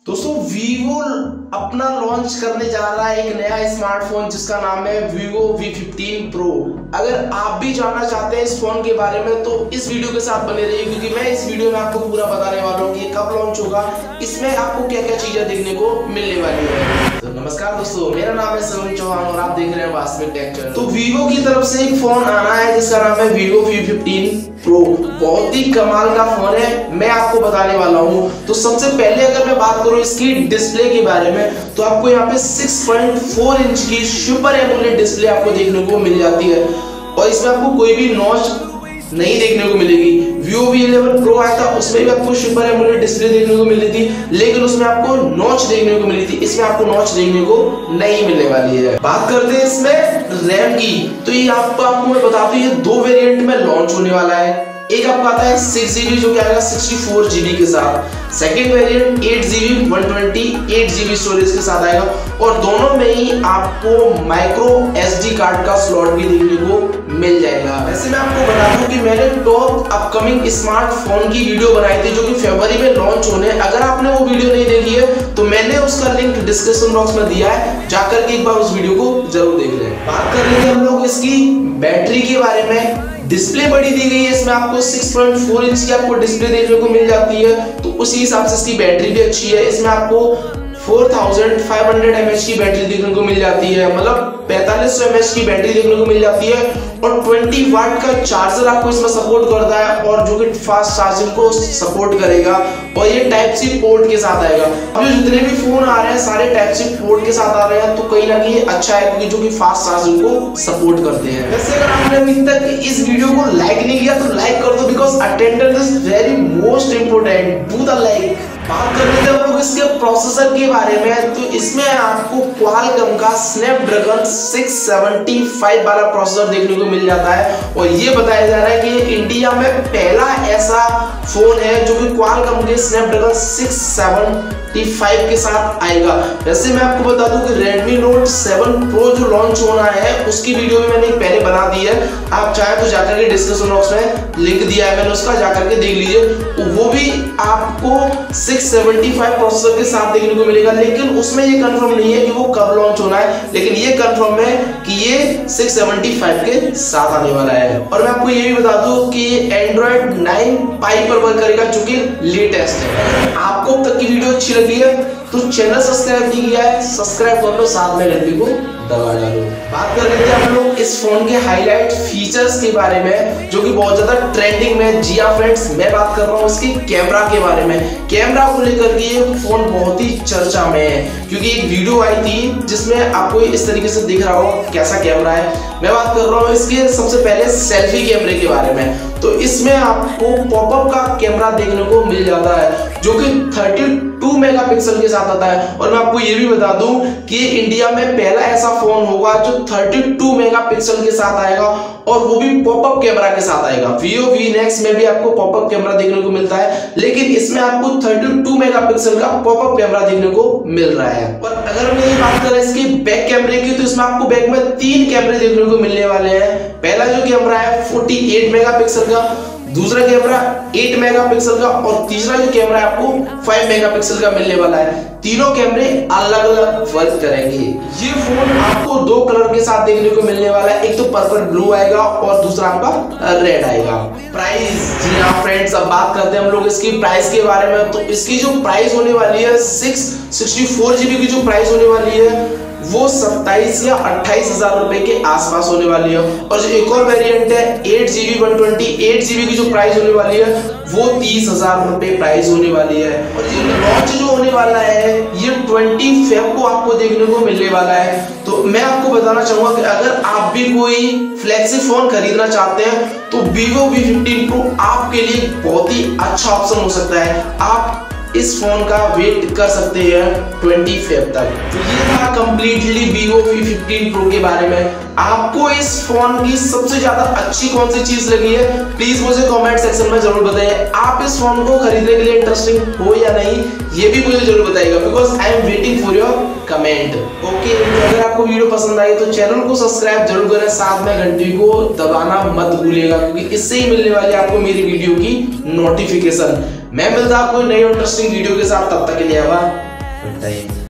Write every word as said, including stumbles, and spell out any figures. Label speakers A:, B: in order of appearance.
A: दोस्तों वीवो अपना लॉन्च करने जा रहा है एक नया स्मार्टफोन जिसका नाम है वीवो वी फिफ्टीन प्रो। अगर आप भी जानना चाहते हैं इस फोन के बारे में तो इस वीडियो के साथ बने रहिए, क्योंकि मैं इस वीडियो में आपको पूरा बताने वाला हूँ कि ये कब लॉन्च होगा, इसमें आपको क्या क्या चीजें देखने को मिलने वाली है। तो नमस्कार दोस्तों, मेरा नाम है सलून चौहान और आप देख रहे हैं वास्तविक टेक चैनल। तो वीवो की तरफ से एक फोन आना है जिसका नाम है वीवो वी फिफ्टीन प्रो। बहुत ही कमाल का फोन है, मैं आपको बताने वाला हूँ। तो सबसे पहले अगर मैं बात करूँ इसकी डिस्प्ले के बारे में, तो आपको यहाँ पे सिक्स पॉइंट फोर इंच की सुपर एमोलेड डिस्प्ले आपको देखने को मिल जाती है और इसमें आपको कोई भी नॉच नहीं देखने को मिलेगी। वीवो वी इलेवन प्रो आया था, उसमें भी आपको सुपर एमोलेड डिस्प्ले देखने को मिली थी, लेकिन उसमें आपको नॉच देखने को मिली थी, इसमें आपको नॉच देखने को नहीं मिलने वाली है। बात करते हैं इसमें रैम की, तो ये आपको आपको मैं बता दूं ये दो वेरिएंट में लॉन्च होने वाला है। एक आपका आता है सिक्स जीबी जो कि आएगा सिक्सटी फोर जीबी के साथ, second variant eight GB one twenty eight GB storage के साथ आएगा और दोनों में ही आपको माइक्रो एसडी कार्ड का स्लॉट भी देखने को मिल जाएगा। वैसे मैं आपको बता दूं कि मैंने टॉप अपकमिंग स्मार्टफोन की वीडियो बनाई थी जो कि फरवरी में लॉन्च होने। अगर आपने वो वीडियो नहीं देखी है तो मैंने उसका लिंक डिस्क्रिप्शन बॉक्स में दिया है, जाकर के एक बार उस वीडियो को जरूर देख लें। बात कर लेंगे हम लोग इसकी बैटरी के बारे में। डिस्प्ले बड़ी दी गई है, इसमें आपको सिक्स पॉइंट फोर इंच की आपको डिस्प्ले देखने को मिल जाती है, तो उसी हिसाब से इसकी बैटरी भी अच्छी है। इसमें आपको four thousand five hundred MH की बैटरी देखने को मिल जाती है, मतलब पैंतालीस सौ एमएच की बैटरी देखने को मिल जाती है और ट्वेंटी वाट का चार्जर आपको इसमें सपोर्ट करता है और जो कि फास्ट चार्जिंग को सपोर्ट करेगा और ये टाइप सी पोर्ट के साथ आएगा। अब जो जितने भी फोन आ रहे हैं सारे टाइप सी पोर्ट के साथ आ रहे हैं, तो कहीं ना कहीं अच्छा है क्योंकि जो कि फास्ट चार्जिंग को सपोर्ट करते हैं। वैसे अगर आपने अभी तक इस वीडियो को लाइक नहीं किया तो लाइक कर दो, because attendance is very most important, do the like. बात कर लेते हैं हम लोग इसके प्रोसेसर के बारे में, तो इसमें आपको क्वालकॉम का स्नैपड्रैगन सिक्स सेवेंटी फाइव वाला प्रोसेसर देखने को मिल जाता है और ये बताया जा रहा है कि इंडिया में पहला ऐसा फोन है जो कि क्वालकॉम के स्नैपड्रैगन सिक्स सेवेंटी फाइव के साथ आएगा। वैसे मैं आपको बता दूं कि Redmi Note सेवन Pro जो लॉन्च होना है उसकी वीडियो भी मैंने पहले बना दी है, आप चाहे तो जाकर के डिस्क्रिप्शन बॉक्स में लिंक दिया है मैंने, उसका जाकर के देख लीजिए। वो भी आपको सिक्स सेवेंटी फाइव प्रोसेसर के साथ देखने को मिलेगा, लेकिन उसमें ये कंफर्म नहीं है कि वो कब लॉन्च होना है, लेकिन ये कंफर्म है कि ये सिक्स सेवेंटी फाइव के साथ आने वाला है। और मैं आपको ये भी बता दूं कि ये एंड्रॉइड नाइन पाई पर वर्क करेगा जो कि लेटेस्ट है। आपको अब तक की वीडियो अच्छी लगी है तो चैनल सब्सक्राइब नहीं किया है, सब्सक्राइब कर लो, साथ में घंटी को दबा डालो। बात कर लेते हैं हम लोग इस फोन के हाईलाइट फीचर्स के बारे में जो कि बहुत ज्यादा ट्रेंडिंग में। जी हाँ फ्रेंड्स, मैं बात कर रहा हूँ इसकी कैमरा के बारे में। कैमरा को लेकर के ये फोन बहुत ही चर्चा में है क्योंकि एक वीडियो आई थी जिसमें आपको इस तरीके से दिख रहा होगा कैसा कैमरा है। मैं बात कर रहा हूँ इसके सबसे पहले सेल्फी कैमरे के बारे में। तो इसमें आपको पॉपअप का कैमरा देखने को मिल जाता है जो कि थर्टी टू मेगापिक्सल के साथ आता है और मैं आपको ये भी बता दूं कि इंडिया में पहला ऐसा फोन होगा जो थर्टी टू मेगापिक्सल के साथ आएगा और वो भी पॉपअप कैमरा के साथ आएगा। वीवो वी नेक्स्ट में भी आपको पॉपअप कैमरा देखने को मिलता है, लेकिन इसमें आपको थर्टी टू मेगापिक्सल का पॉपअप कैमरा देखने को मिल रहा है। और अगर हम ये बात करें इसके बैक कैमरे की, तो इसमें आपको बैक में तीन कैमरे देखने को मिलने वाले हैं। पहला जो कैमरा है फोर्टी एट मेगापिक्सल का, दूसरा कैमरा एट मेगापिक्सल का और तीसरा जो कैमरा है आपको फाइव मेगापिक्सल का मिलने वाला है। तीनों कैमरे अलग अलग वर्क करेंगे। ये फोन आपको दो कलर के साथ देखने को मिलने वाला है, एक तो पर्पल ब्लू आएगा और दूसरा आपका रेड आएगा। प्राइस, जी हाँ फ्रेंड्स, अब बात करते हैं हम लोग इसकी प्राइस के बारे में। तो इसकी जो प्राइस होने वाली है सिक्स सिक्सटी फोर जीबी की जो प्राइस होने वाली है वो सत्ताईस या अट्ठाईस हजार रुपए के आसपास होने वाली है। और जो एक और वेरिएंट है eight GB one twenty eight GB की जो प्राइस होने वाली है वो तीस हजार रुपए प्राइस होने वाली है। और ये लॉन्च जो होने वाला है ये ट्वेंटी फेब को आपको देखने को मिलने वाला है। तो मैं आपको बताना चाहूंगा कि अगर आप भी कोई फ्लैगशिप फोन खरीदना चाहते हैं तो वीवो वी फिफ्टीन प्रो आपके लिए बहुत ही अच्छा ऑप्शन हो सकता है। आप इस फोन का वेट कर सकते हैं ट्वेंटी फेब तक। तो ये था completely Vivo V fifteen Pro के बारे में। आपको इस फोन की सबसे ज्यादा अच्छी कौन सी चीज लगी है प्लीज मुझे कमेंट सेक्शन में जरूर बताइए। आप इस फोन को खरीदने के लिए इंटरेस्टिंग हो या नहीं ये भी मुझे जरूर बताइएगा, because I am waiting for your comment. Okay, अगर आपको वीडियो पसंद आई तो चैनल को सब्सक्राइब जरूर करें, साथ में घंटी को दबाना मत भूलिएगा क्योंकि इससे ही मिलने वाली आपको मेरी वीडियो की नोटिफिकेशन। मैं मिलता आपको नई इंटरेस्टिंग वीडियो के साथ, तब तक के लिए
B: गुड टाइम।